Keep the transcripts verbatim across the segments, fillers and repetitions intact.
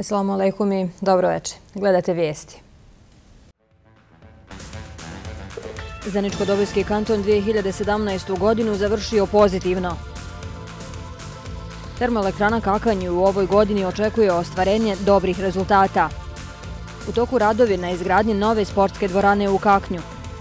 Assalamu alaikum i dobro večer. Gledate vijesti. Zeničko-Dobojski kanton dvije hiljade sedamnaestu. godinu završio pozitivno. Termoelektrana Kakanj u ovoj godini očekuje ostvarenje dobrih rezultata. U toku radovi na izgradnji nove sportske dvorane u Kaknju.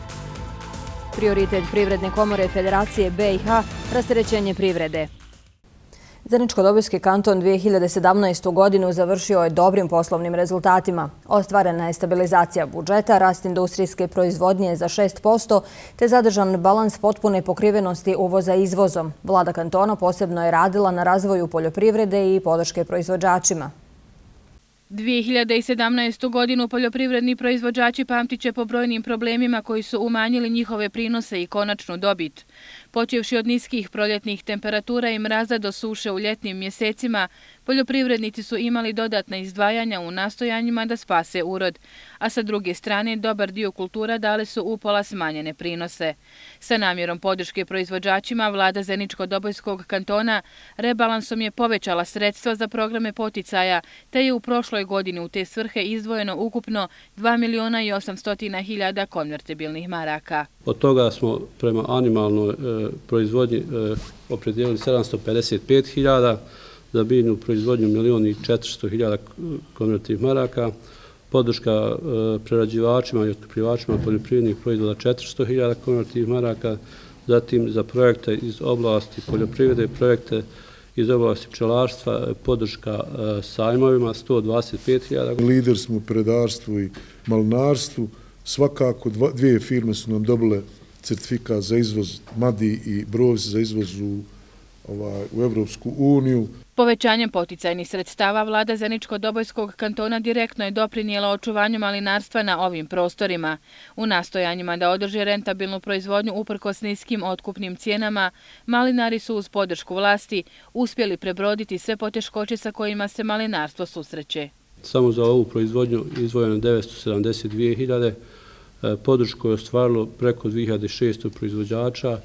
Prioritet Privredne komore Federacije B i H – rasterećenje privrede. Zeničko-Dobojski kanton dvije hiljade sedamnaestu. godinu završio je dobrim poslovnim rezultatima. Ostvarena je stabilizacija budžeta, rast industrijske proizvodnje za šest posto, te zadržan balans potpune pokrivenosti uvoza izvozom. Vlada kantona posebno je radila na razvoju poljoprivrede i podrške proizvođačima. dvije hiljade sedamnaestu. godinu poljoprivredni proizvođači pamtit će po brojnim problemima koji su umanjili njihove prinose i konačnu dobit. Počevši od niskih proljetnih temperatura i mraza do suše u ljetnim mjesecima, poljoprivrednici su imali dodatna izdvajanja u nastojanjima da spase urod, a sa druge strane dobar dio kultura dale su upola smanjene prinose. Sa namjerom podrške proizvođačima, vlada Zeničko-Dobojskog kantona rebalansom je povećala sredstva za programe poticaja, te je u prošloj godini u te svrhe izdvojeno ukupno dva miliona i osamsto hiljada konvertibilnih maraka. Od toga smo prema animalnoj e, proizvodnji e, opredijelili sedamsto pedeset pet hiljada, za biljnu proizvodnju milion i četiristo hiljada konvertibilnih maraka, podrška e, prerađivačima i otkupljivačima poljoprivrednih proizvoda četiristo hiljada konvertibilnih maraka, zatim za projekte iz oblasti poljoprivrede, projekte iz oblasti pčelarstva, podrška e, sajmovima sto dvadeset pet hiljada. Lider smo u predarstvu i malinarstvu. Svakako dvije firme su nam dobile certifikat za izvoz, Madi i Brovci za izvoz u, ovaj, u Evropsku uniju. Povećanjem poticajnih sredstava vlada Zeničko-Dobojskog kantona direktno je doprinijela očuvanju malinarstva na ovim prostorima. U nastojanjima da održe rentabilnu proizvodnju uprkos niskim otkupnim cijenama, malinari su uz podršku vlasti uspjeli prebroditi sve poteškoće sa kojima se malinarstvo susreće. Samo za ovu proizvodnju izdvojeno devetsto sedamdeset dvije hiljade, podršku je ostvarilo preko dvije hiljade šesto proizvođača.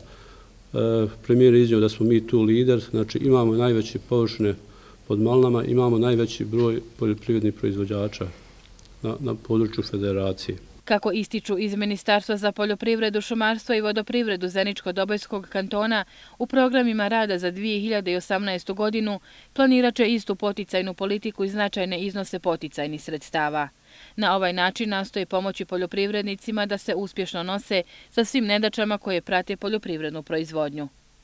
Premijer je iznio da smo mi tu lider, znači imamo najveće površine pod malinama, imamo najveći broj poljoprivrednih proizvođača na, na području federacije. Kako ističu iz Ministarstva za poljoprivredu, šumarstvo i vodoprivredu Zeničko-Dobojskog kantona, u programima rada za dvije hiljade osamnaestu. godinu planirat će istu poticajnu politiku i značajne iznose poticajnih sredstava. Na ovaj način nastoje pomoći poljoprivrednicima da se uspješno nose sa svim nedaćama koje prate poljoprivrednu proizvodnju.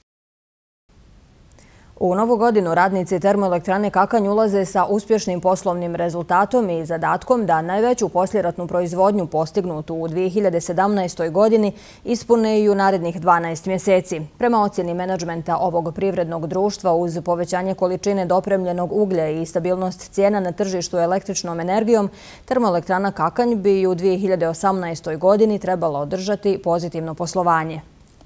U novu godinu radnici termoelektrane Kakanj ulaze sa uspješnim poslovnim rezultatom i zadatkom da najveću posljeratnu proizvodnju postignutu u dvije hiljade sedamnaestoj. godini ispune i u narednih dvanaest mjeseci. Prema ocjeni menadžmenta ovog privrednog društva, uz povećanje količine dopremljenog uglja i stabilnost cijena na tržištu električnom energijom, termoelektrana Kakanj bi i u dvije hiljade osamnaestoj. godini trebala održati pozitivno poslovanje.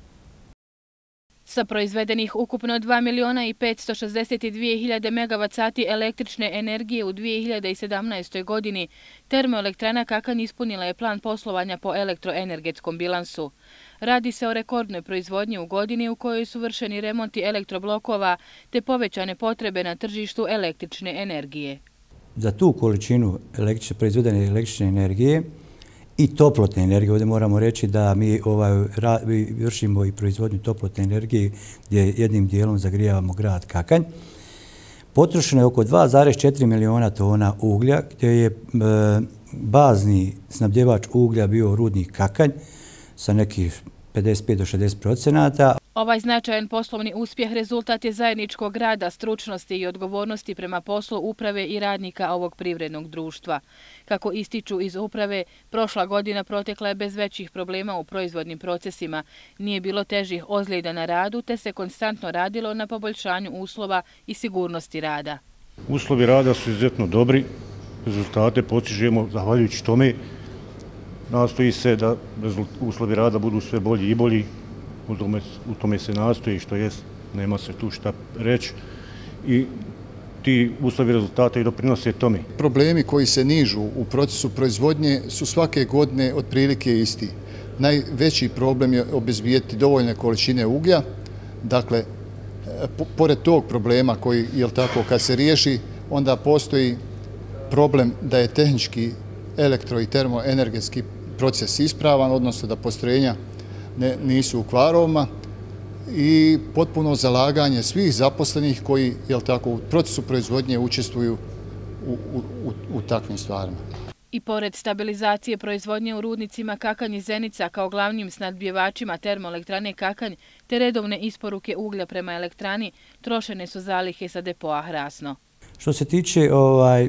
Sa proizvedenih ukupno dva miliona i petsto šezdeset dvije hiljade megavat sati električne energije u dvije hiljade sedamnaestoj. godini, termoelektrana Kakanj ispunila je plan poslovanja po elektroenergetskom bilansu. Radi se o rekordnoj proizvodnji u godini u kojoj su vršeni remonti elektroblokova te povećane potrebe na tržištu električne energije. Za tu količinu električne, proizvedene električne energije i toplotne energije, ovdje moramo reći da mi ovaj, ra, vršimo i proizvodnju toplotne energije gdje jednim dijelom zagrijavamo grad Kakanj. Potrošeno je oko dva zarez četiri miliona tona uglja, gdje je e, bazni snabdjevač uglja bio rudnik Kakanj sa nekih pedeset pet do šezdeset procenata. Ovaj značajan poslovni uspjeh rezultat je zajedničkog rada, stručnosti i odgovornosti prema poslu uprave i radnika ovog privrednog društva. Kako ističu iz uprave, prošla godina protekla je bez većih problema u proizvodnim procesima. Nije bilo težih ozljeda na radu, te se konstantno radilo na poboljšanju uslova i sigurnosti rada. Uslovi rada su izuzetno dobri, rezultate postižemo zahvaljujući tome. Nastoji se da uslovi rada budu sve bolji i bolji. U tome, u tome se nastoji, što jest, nema se tu šta reći. I ti uslovi rezultata i doprinose tome. Problemi koji se nižu u procesu proizvodnje su svake godine otprilike isti. Najveći problem je obezbijeti dovoljne količine uglja. Dakle, pored tog problema koji, jel tako, kad se riješi, onda postoji problem da je tehnički elektro- i termoenergetski proces ispravan, odnosno da postrojenja nisu u kvarovima i potpuno zalaganje svih zaposlenih koji u procesu proizvodnje učestvuju u takvim stvarima. I pored stabilizacije proizvodnje u rudnicima Kakanj i Zenica kao glavnim snadbijevačima termoelektrane Kakanj te redovne isporuke uglja prema elektrani, trošene su zalihe sa depoa Hrasno. Što se tiče ovaj,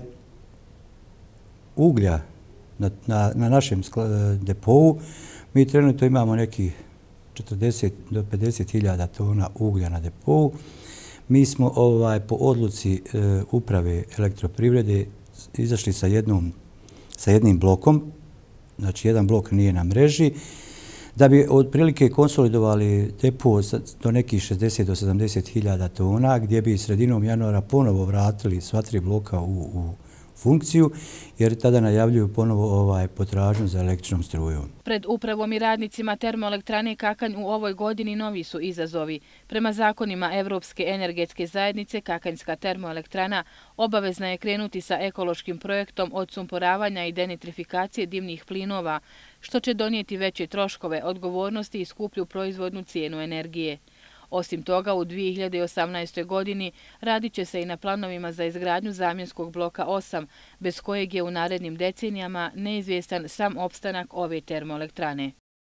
uglja na, na, na našem depou, mi trenutno imamo nekih četrdeset do pedeset hiljada tona uglja na depou. Mi smo ovaj, po odluci e, uprave elektroprivrede izašli sa jednom sa jednim blokom, znači jedan blok nije na mreži, da bi otprilike konsolidovali depo do nekih šezdeset do sedamdeset hiljada tona, gdje bi sredinom januara ponovo vratili sva tri bloka u, u funkciju, jer tada najavljuju ponovo ovaj potražnju za električnom strujom. Pred upravom i radnicima termoelektrane Kakanj u ovoj godini novi su izazovi. Prema zakonima Evropske energetske zajednice, Kakanjska termoelektrana obavezna je krenuti sa ekološkim projektom odsumporavanja i denitrifikacije dimnih plinova, što će donijeti veće troškove, odgovornosti i skuplju proizvodnu cijenu energije. Osim toga, u dvije hiljade osamnaestoj. godini radit će se i na planovima za izgradnju zamjenskog bloka osam, bez kojeg je u narednim decenijama neizvjestan sam opstanak ove termoelektrane.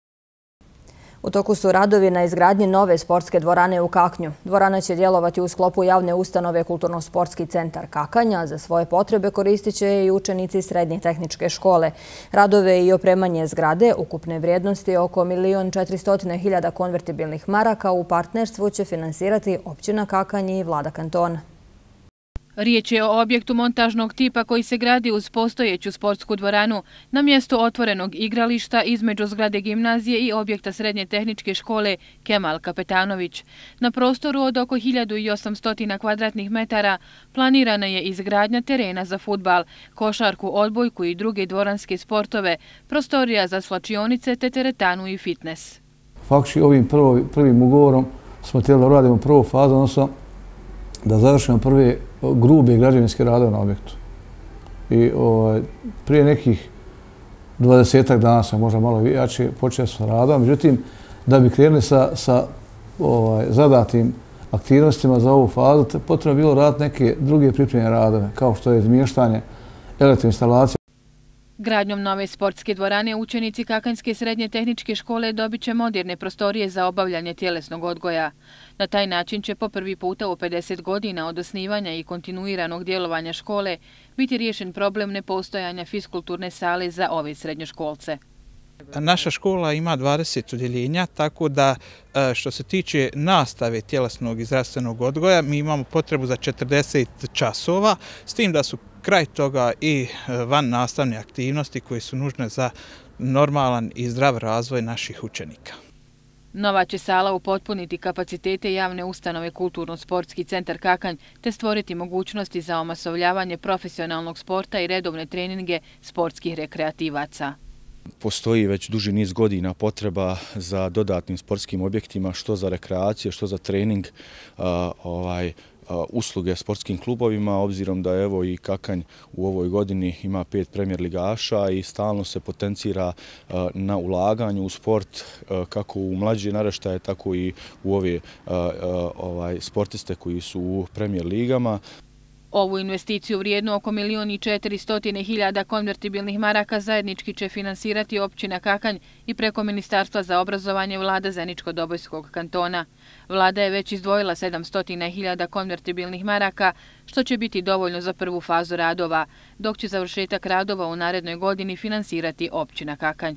U toku su radovi na izgradnji nove sportske dvorane u Kaknju. Dvorana će djelovati u sklopu javne ustanove Kulturno-sportski centar Kakanja. Za svoje potrebe koristit će je i učenici srednje tehničke škole. Radove i opremanje zgrade ukupne vrijednosti oko milion četiristo hiljada konvertibilnih maraka u partnerstvu će finansirati općina Kakanj i vlada kantona. Riječ je o objektu montažnog tipa koji se gradi uz postojeću sportsku dvoranu na mjestu otvorenog igrališta između zgrade gimnazije i objekta srednje tehničke škole Kemal Kapetanović. Na prostoru od oko hiljadu osamsto kvadratnih metara planirana je izgradnja terena za fudbal, košarku, odbojku i druge dvoranske sportove, prostorija za svlačionice te teretanu i fitness. Faktički ovim prvim ugovorom smo htjeli da radimo prvu fazu, odnosno da završimo prve grube građevinske radove na objektu. I ovaj, prije nekih dvadesetak dana sam možda malo jače počeo sa radom. Međutim, da bi krenuli sa, sa ovaj, zadatim aktivnostima za ovu fazu, potrebno je bilo raditi neke druge pripremljene radove, kao što je izmještanje elektroinstalacije. Gradnjom nove sportske dvorane učenici Kakanjske srednje tehničke škole dobit će moderne prostorije za obavljanje tjelesnog odgoja. Na taj način će po prvi puta u pedeset godina od osnivanja i kontinuiranog djelovanja škole biti riješen problem nepostojanja fiskulturne sale za ove srednjoškolce. Naša škola ima dvadeset odjeljenja, tako da što se tiče nastave tjelesnog i zdravstvenog odgoja, mi imamo potrebu za četrdeset časova, s tim da su kraj toga i van nastavne aktivnosti koje su nužne za normalan i zdrav razvoj naših učenika. Nova će sala upotpuniti kapacitete javne ustanove Kulturno-sportski centar Kakanj te stvoriti mogućnosti za omasovljavanje profesionalnog sporta i redovne treninge sportskih rekreativaca. Postoji već duži niz godina potreba za dodatnim sportskim objektima, što za rekreacije, što za trening, ovaj, usluge sportskim klubovima, obzirom da evo i Kakanj u ovoj godini ima pet premijer ligaša i stalno se potencira na ulaganju u sport, kako u mlađe naraštaje, tako i u ove ovaj, sportiste koji su u premijer ligama. Ovu investiciju vrijednu oko milion i četiristo hiljada konvertibilnih maraka zajednički će finansirati općina Kakanj i preko Ministarstva za obrazovanje vlada Zeničko-Dobojskog kantona. Vlada je već izdvojila sedamsto hiljada konvertibilnih maraka, što će biti dovoljno za prvu fazu radova, dok će završetak radova u narednoj godini finansirati općina Kakanj.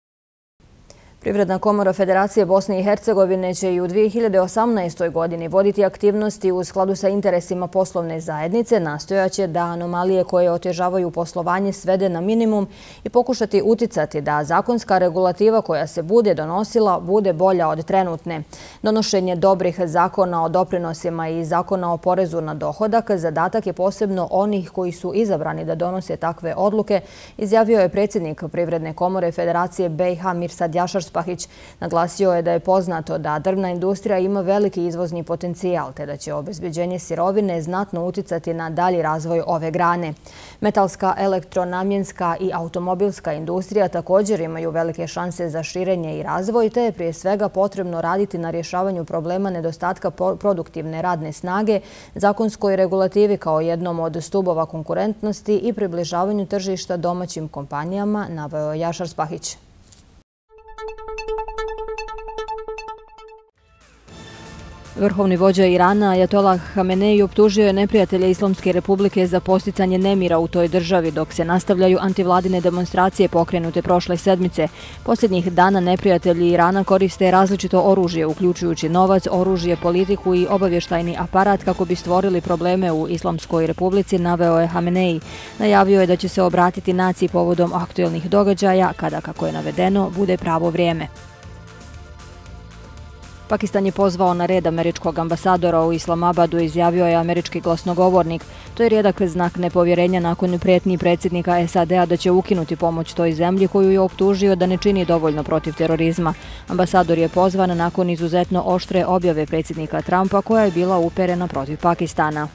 Privredna komora Federacije Bosne i Hercegovine će i u dvije hiljade osamnaestoj. godini voditi aktivnosti u skladu sa interesima poslovne zajednice, nastojaće da anomalije koje otežavaju poslovanje svede na minimum i pokušati uticati da zakonska regulativa koja se bude donosila bude bolja od trenutne. Donošenje dobrih zakona o doprinosima i zakona o porezu na dohodak zadatak je posebno onih koji su izabrani da donose takve odluke, izjavio je predsjednik Privredne komore Federacije B i H Mirsad Jašar Spahić. Naglasio je da je poznato da drvna industrija ima veliki izvozni potencijal, te da će obezbeđenje sirovine znatno uticati na dalji razvoj ove grane. Metalska, elektronamjenska i automobilska industrija također imaju velike šanse za širenje i razvoj, te je prije svega potrebno raditi na rješavanju problema nedostatka produktivne radne snage, zakonskoj regulativi kao jednom od stubova konkurentnosti i približavanju tržišta domaćim kompanijama, naveo je Jašar Spahić. Vrhovni vođa Irana Ajatolah Hamenei optužio je neprijatelje Islamske republike za posticanje nemira u toj državi dok se nastavljaju antivladine demonstracije pokrenute prošle sedmice. Posljednjih dana neprijatelji Irana koriste različito oružje, uključujući novac, oružje, politiku i obavještajni aparat kako bi stvorili probleme u Islamskoj republici, naveo je Hamenei. Najavio je da će se obratiti naciji povodom aktuelnih događaja kada, kako je navedeno, bude pravo vrijeme. Pakistan je pozvao na red američkog ambasadora u Islamabadu, izjavio je američki glasnogovornik. To je rijedak znak nepovjerenja nakon prijetnji predsjednika S A D-a da će ukinuti pomoć toj zemlji koju je optužio da ne čini dovoljno protiv terorizma. Ambasador je pozvan nakon izuzetno oštre objave predsjednika Trumpa koja je bila uperena protiv Pakistana.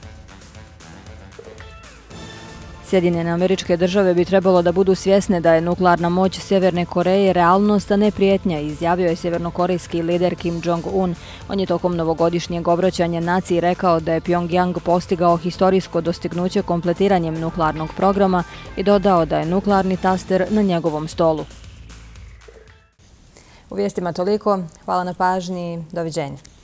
Sjedinjene Američke Države bi trebalo da budu svjesne da je nuklearna moć Sjeverne Koreje realnost, a ne prijetnja, izjavio je sjevernokorejski lider Kim Jong-un. On je tokom novogodišnjeg obraćanja naciji rekao da je Pyongyang postigao historijsko dostignuće kompletiranjem nuklearnog programa i dodao da je nuklearni taster na njegovom stolu. U vijestima toliko. Hvala na pažnji. Doviđenja.